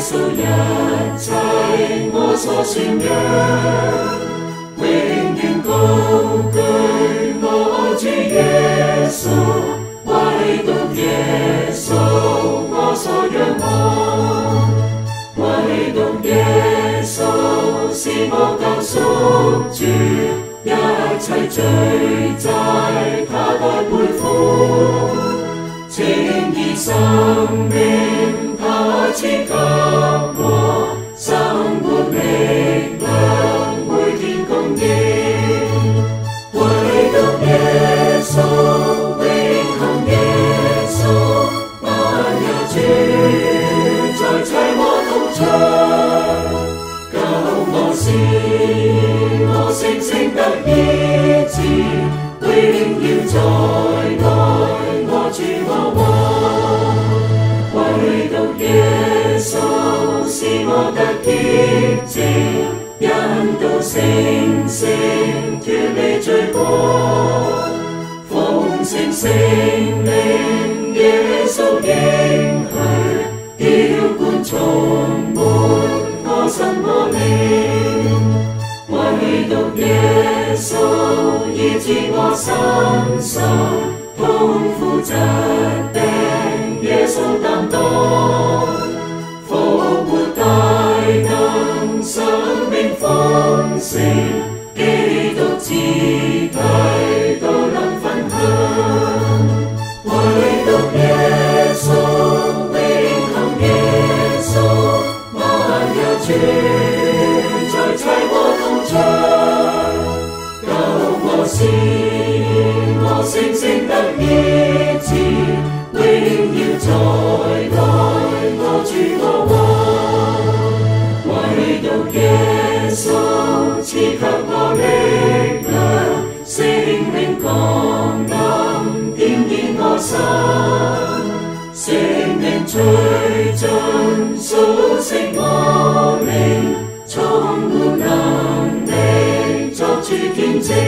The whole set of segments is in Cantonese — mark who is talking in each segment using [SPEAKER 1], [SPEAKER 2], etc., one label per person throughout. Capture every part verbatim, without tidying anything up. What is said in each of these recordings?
[SPEAKER 1] 穌一切我所宣揚，永遠高舉我主耶穌，唯獨耶穌我所仰望，唯獨耶穌是我救贖主，一切罪債他代背負，情義生命他賜給我，生活力量每天供應，唯獨耶穌永恆耶穌，萬有主在齊我同場，救我使我成聖得醫治，永遠在愛我主我王，唯獨耶穌是我得潔淨，因道成聖脫離罪過，奉承聖靈耶穌應許，澆灌充滿我心我靈，唯獨耶穌醫治我身心，痛苦疾病耶穌擔當，復活大能生命豐盛，基督肢體都能分享，唯獨耶穌永恆耶穌，萬有主在齊我同場，救我使我成聖得醫治，永遠在愛我主我王，唯獨耶穌賜給我力量，聖靈降臨點燃我心，聖靈吹進甦醒我靈，充滿能力作主見證，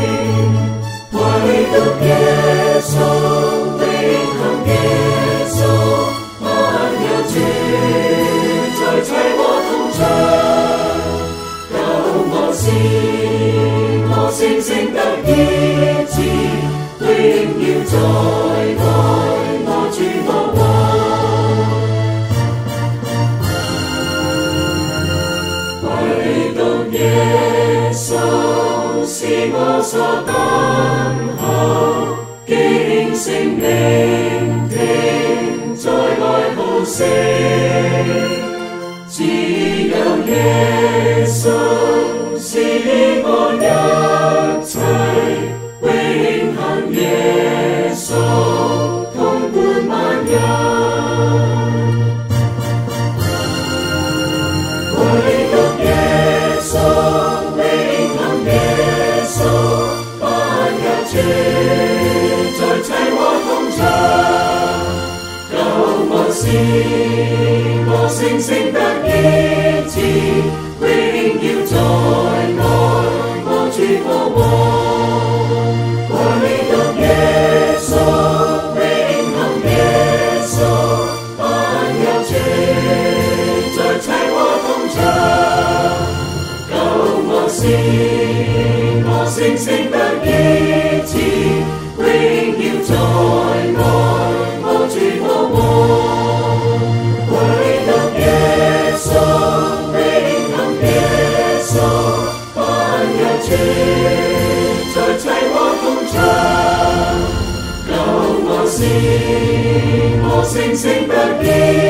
[SPEAKER 1] 唯獨耶穌永恆耶穌，萬有主在齊我同場，救我使我成聖得醫治，永遠在愛我主我王，唯獨耶穌是我所等候，經聖靈聽在愛號聲，只有耶穌是我一切，永恆耶穌統管萬有，唯獨耶穌永恆耶穌，萬有主在齊我同場，救我使我成聖得醫治，永遠在愛我主我王，唯獨耶穌永恆耶穌，萬有主在齊我同場，救我使我成聖得醫治，永遠在愛我主我王，唯獨耶穌永恆耶穌，萬有主在齊我同場，救我使我成聖得醫